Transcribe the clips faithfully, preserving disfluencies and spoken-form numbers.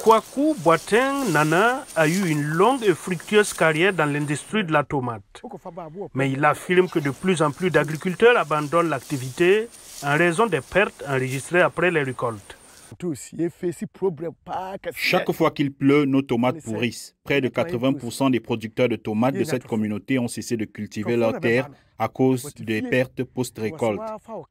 Kwaku Boateng Nana a eu une longue et fructueuse carrière dans l'industrie de la tomate. Mais il affirme que de plus en plus d'agriculteurs abandonnent l'activité en raison des pertes enregistrées après les récoltes. Chaque fois qu'il pleut, nos tomates pourrissent. Près de quatre-vingts pour cent des producteurs de tomates de cette communauté ont cessé de cultiver leurs terres à cause des pertes post-récolte.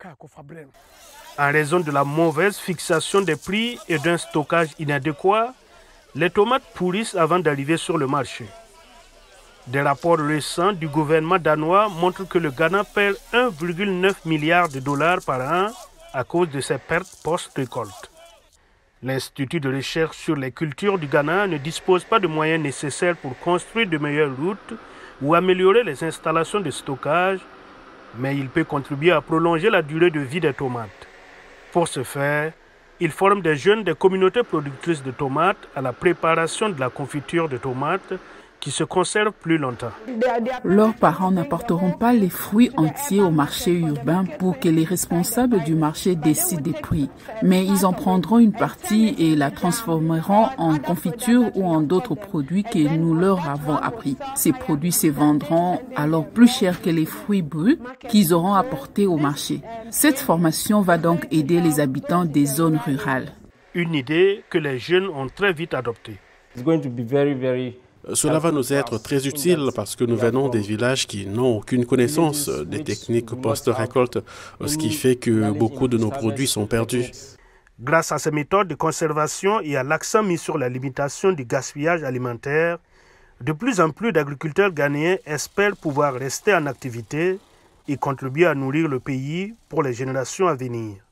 En raison de la mauvaise fixation des prix et d'un stockage inadéquat, les tomates pourrissent avant d'arriver sur le marché. Des rapports récents du gouvernement danois montrent que le Ghana perd un virgule neuf milliard de dollars par an à cause de ces pertes post-récolte. L'Institut de recherche sur les cultures du Ghana ne dispose pas de moyens nécessaires pour construire de meilleures routes ou améliorer les installations de stockage, mais il peut contribuer à prolonger la durée de vie des tomates. Pour ce faire, il forme des jeunes des communautés productrices de tomates à la préparation de la confiture de tomates qui se conservent plus longtemps. Leurs parents n'apporteront pas les fruits entiers au marché urbain pour que les responsables du marché décident des prix, mais ils en prendront une partie et la transformeront en confiture ou en d'autres produits que nous leur avons appris. Ces produits se vendront alors plus cher que les fruits bruts qu'ils auront apportés au marché. Cette formation va donc aider les habitants des zones rurales. Une idée que les jeunes ont très vite adoptée. Cela va nous être très utile parce que nous venons des villages qui n'ont aucune connaissance des techniques post-récolte, ce qui fait que beaucoup de nos produits sont perdus. Grâce à ces méthodes de conservation et à l'accent mis sur la limitation du gaspillage alimentaire, de plus en plus d'agriculteurs ghanéens espèrent pouvoir rester en activité et contribuer à nourrir le pays pour les générations à venir.